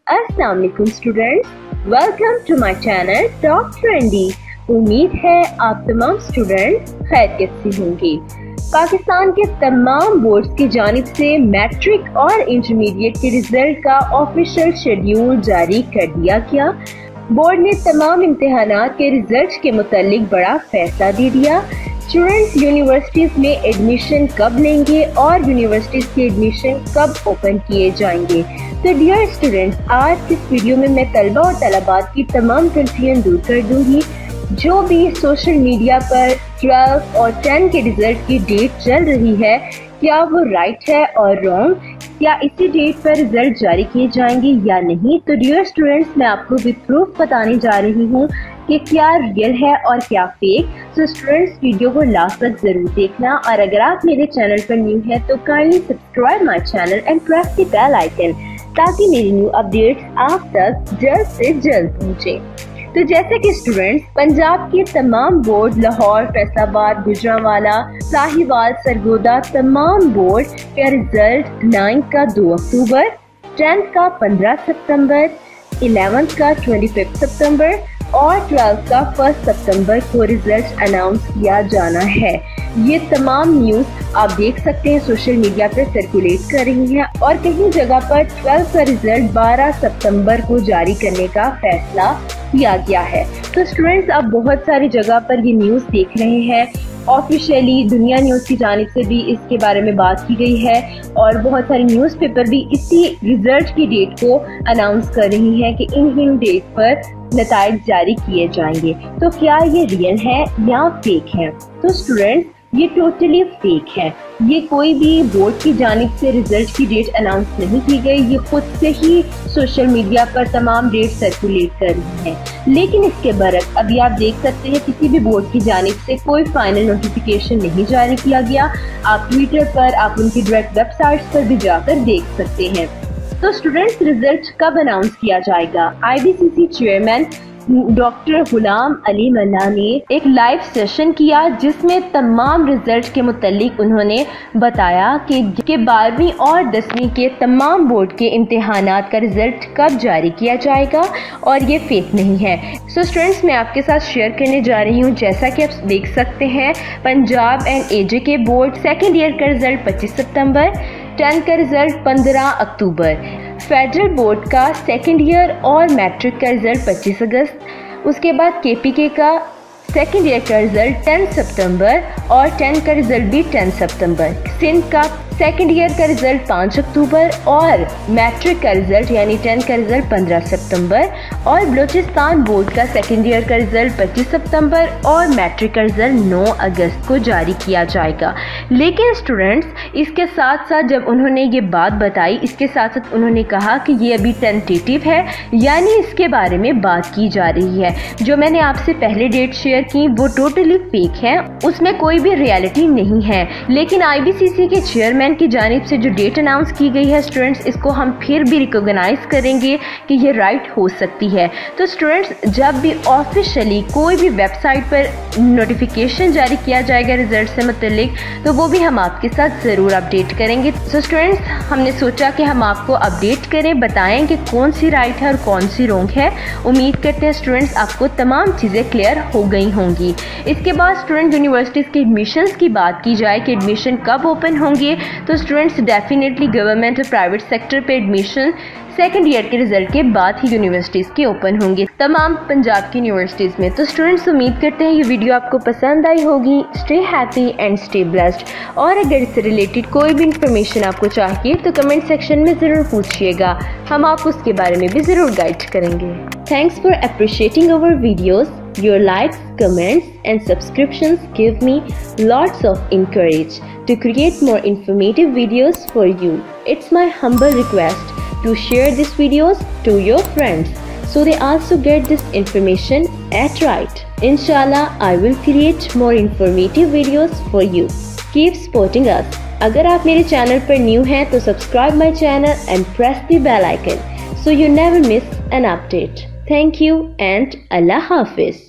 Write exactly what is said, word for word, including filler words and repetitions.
अस्सलाम वालेकुम students, welcome to my channel Top Trendy. उम्मीद है आप तमाम स्टूडेंट्स खैरियत से होंगे। पाकिस्तान के तमाम बोर्ड्स की जानिब से मैट्रिक और इंटरमीडिएट के रिजल्ट का ऑफिशियल शेड्यूल जारी कर दिया गया। बोर्ड ने तमाम इम्तिहानात के रिजल्ट के मुतालिक बड़ा फैसला दे दिया। स्टूडेंट्स यूनिवर्सिटीज में एडमिशन कब लेंगे और यूनिवर्सिटीज के एडमिशन कब ओपन किए जाएंगे। तो डियर स्टूडेंट्स, आज इस वीडियो में मैं तलबा और तलबात की तमाम कंफ्यूजन दूर कर दूंगी। जो भी सोशल मीडिया पर ट्वेल्थ और टेंथ के रिजल्ट की डेट चल रही है, क्या वो राइट है और रॉन्ग, क्या इसी डेट पर रिजल्ट जारी किए जाएंगे या नहीं। तो डियर स्टूडेंट्स, मैं आपको विद प्रूफ बताने जा रही हूँ कि क्या रियल है और क्या फेक। तो स्टूडेंट्स, वीडियो को लास्ट तक जरूर देखना, और अगर आप मेरे चैनल पर न्यू है तो kindly subscribe my channel and press the bell icon, ताकि मेरी न्यू अपडेट्स आप तक जल्द से जल्द पहुँचे। तो जैसे कि स्टूडेंट्स, पंजाब के तमाम बोर्ड लाहौर, फैसलाबाद, गुजरांवाला, साहिवाल, सरगोदा तमाम बोर्ड का रिजल्ट नाइन्थ का दो अक्टूबर, टेंथ का पंद्रह सितंबर, इलेवेंथ का पच्चीस सितंबर और ट्वेल्थ का फर्स्ट सितंबर को रिजल्ट अनाउंस किया जाना है। ये तमाम न्यूज आप देख सकते हैं सोशल मीडिया पर सर्कुलेट कर रही हैं, और कहीं जगह पर ट्वेल्थ का रिजल्ट बारह सितंबर को जारी करने का फैसला किया गया है। तो स्टूडेंट्स, आप बहुत सारी जगह पर ये न्यूज देख रहे हैं। ऑफिशियली दुनिया न्यूज की जानिब से भी इसके बारे में बात की गई है, और बहुत सारे न्यूज़पेपर भी इसी रिजल्ट की डेट को अनाउंस कर रही हैं कि इन इन डेट पर नताइज जारी किए जाएंगे। तो क्या ये रियल है या फेक है? तो स्टूडेंट्स, ये टोटली फेक है। ये कोई भी बोर्ड की जानिब से रिजल्ट की डेट अनाउंस नहीं की गई, ये खुद से ही सोशल मीडिया पर तमाम डेट सर्कुलेट कर रही है। लेकिन इसके बरक्स अभी आप देख सकते हैं किसी भी बोर्ड की जानिब से कोई फाइनल नोटिफिकेशन नहीं जारी किया गया। आप ट्विटर पर, आप उनकी डायरेक्ट वेबसाइट्स पर भी जाकर देख सकते हैं। तो स्टूडेंट्स, रिजल्ट कब अनाउंस किया जाएगा? I B C C chairman doctor Ghulam Ali Manna ने एक लाइव सेशन किया, जिसमें तमाम रिजल्ट के मुतालिक उन्होंने बताया कि, कि बारहवीं और दसवीं के तमाम बोर्ड के इम्तिहानात का रिजल्ट कब जारी किया जाएगा, और ये फेक नहीं है। सो स्टूडेंट्स, मैं आपके साथ शेयर करने जा रही हूँ। जैसा कि आप देख सकते हैं, Punjab and A J K board second year का रिजल्ट पच्चीस सितंबर, टेंथ का रिजल्ट पंद्रह अक्टूबर, फेडरल बोर्ड का सेकेंड ईयर और मैट्रिक का रिजल्ट पच्चीस अगस्त, उसके बाद के पी के का सेकेंड ईयर का रिजल्ट टेंथ सितंबर और टेंथ का रिजल्ट भी टेंथ सितंबर, सिंध का सेकेंड ईयर का रिजल्ट पाँच अक्टूबर और मैट्रिक का रिजल्ट यानी टेंथ का रिजल्ट पंद्रह सितंबर, और बलूचिस्तान बोर्ड का सेकेंड ईयर का रिजल्ट पच्चीस सितंबर और मैट्रिक का रिजल्ट नौ अगस्त को जारी किया जाएगा। लेकिन स्टूडेंट्स, इसके साथ साथ जब उन्होंने ये बात बताई, इसके साथ साथ उन्होंने कहा कि ये अभी टेंटेटिव है, यानी इसके बारे में बात की जा रही है। जो मैंने आपसे पहले डेट शेयर की वो टोटली फेक है, उसमें कोई भी रियलिटी नहीं है। लेकिन आई बी सी सी के चेयरमैन की जानिब से जो डेट अनाउंस की गई है स्टूडेंट्स, इसको हम फिर भी रिकॉग्नाइज करेंगे कि ये राइट हो सकती है। तो स्टूडेंट्स, जब भी ऑफिशियली कोई भी वेबसाइट पर नोटिफिकेशन जारी किया जाएगा रिजल्ट से मुतालिक, तो वो भी हम आपके साथ ज़रूर अपडेट करेंगे। तो स्टूडेंट्स, हमने सोचा कि हम आपको अपडेट करें, बताएं कि कौन सी राइट है और कौन सी रॉन्ग है। उम्मीद करते हैं स्टूडेंट्स आपको तमाम चीज़ें क्लियर हो गई होंगी। इसके बाद स्टूडेंट यूनिवर्सिटीज़ के एडमिशन्स की बात की जाए कि एडमिशन कब ओपन होंगे, तो स्टूडेंट्स डेफिनेटली गवर्नमेंट और प्राइवेट सेक्टर पे एडमिशन सेकेंड ईयर के रिजल्ट के बाद ही यूनिवर्सिटीज़ के ओपन होंगे तमाम पंजाब की यूनिवर्सिटीज़ में। तो स्टूडेंट्स, उम्मीद करते हैं ये वीडियो आपको पसंद आई होगी। Stay happy and stay blessed, और अगर इससे रिलेटेड कोई भी इंफॉर्मेशन आपको चाहिए तो कमेंट सेक्शन में ज़रूर पूछिएगा, हम आपको उसके बारे में भी ज़रूर गाइड करेंगे। Thanks for appreciating our videos. Your likes, comments and subscriptions give me lots of encourage to create more informative videos for you. It's my humble request to share these videos to your friends so they also get this information at right. Inshallah, I will create more informative videos for you. Keep supporting us. अगर आप मेरे channel पर new हैं तो subscribe my channel and press the bell icon so you never miss an update. Thank you and Allah Hafiz.